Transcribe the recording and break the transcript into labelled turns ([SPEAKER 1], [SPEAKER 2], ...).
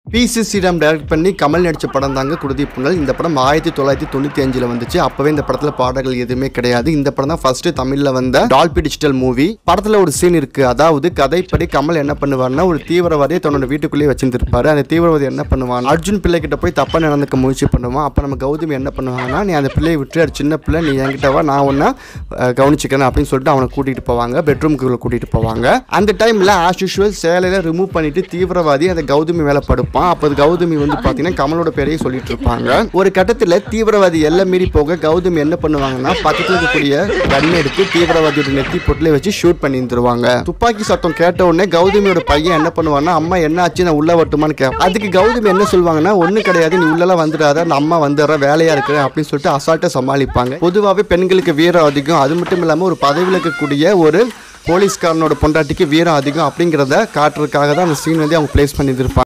[SPEAKER 1] பி.சி. Sriram direct பண்ணி கமல் நடிச்ச படம் தாங்க குருதீப் புனல். இந்த படம் 1995 வந்துச்சு. அப்பவே இந்த படத்துல பாடல்கள் எதுவுமே கிடையாது. இந்த படம் தான் ஃபர்ஸ்ட் தமிழ்ல வந்த டால்பி டிஜிட்டல் மூவி. படத்துல ஒரு சீன் இருக்கு. அதாவது கதைப்படி கமல் என்ன பண்ணுவார்னா, ஒரு தீவிரவாதியை தன்னோட வீட்டுக்குள்ளேயே வச்சிருந்திருப்பாரு. அந்த தீவிரவாதி என்ன பண்ணுவான், அர்ஜுன் பிள்ளை கிட்ட போய் தப்பா நடந்துக்க முயற்சி பண்ணுவான். அப்ப நம்ம கௌதமி என்ன பண்ணுவாங்கன்னா, நீ அந்த பிள்ளையை விட்டு, அது சின்ன பிள்ளை, நீ என்கிட்ட வா, நான் உன்னை கவனிச்சுக்கிறேன் அப்படின்னு சொல்லிட்டு அவனை கூட்டிட்டு போவாங்க. பெட்ரூமுக்குள்ள கூட்டிட்டு போவாங்க. அந்த டைம்ல ஆஸ் யூஷுவல் சேலையில ரிமூவ் பண்ணிட்டு தீவிரவாதி அந்த கௌதமி மேல படுப்பான். அப்ப கௌதமி வந்து பாத்தீங்கன்னா கமலோட பேரையே சொல்லிட்டு இருப்பாங்க. ஒரு கட்டத்துல தீவிரவாதி எல்லாம் மீறி போக கௌதமி என்ன பண்ணுவாங்கன்னா, பக்கத்துல இருக்கக்கூடிய கன் எடுத்து தீவிரவாதியோட நெத்தி பொட்டில வச்சு ஷூட் பண்ணி இருந்துருவாங்க. துப்பாக்கி சத்தம் கேட்ட உடனே கௌதமியோட பையன் என்ன பண்ணுவான்னா, அம்மா என்ன ஆச்சு, நான் உள்ள வரட்டுமான்னு கேட்பேன். அதுக்கு கௌதமி என்ன சொல்லுவாங்கன்னா, ஒண்ணு கிடையாது, நீ உள்ளலாம் வந்துடாத, அம்மா வந்துடுற, வேலையா இருக்கிறேன் அப்படின்னு சொல்லிட்டு அசால்ட்டா சமாளிப்பாங்க. பொதுவாகவே பெண்களுக்கு வீரம் அதிகம். அது மட்டும் இல்லாம ஒரு பதவியில் இருக்கக்கூடிய ஒரு போலீஸ்காரனோட பொண்டாட்டிக்கு வீரம் அதிகம் அப்படிங்கிறத காட்டுறதுக்காக தான் அந்த சீன் வந்து அவங்க பிளேஸ் பண்ணியிருப்பாங்க.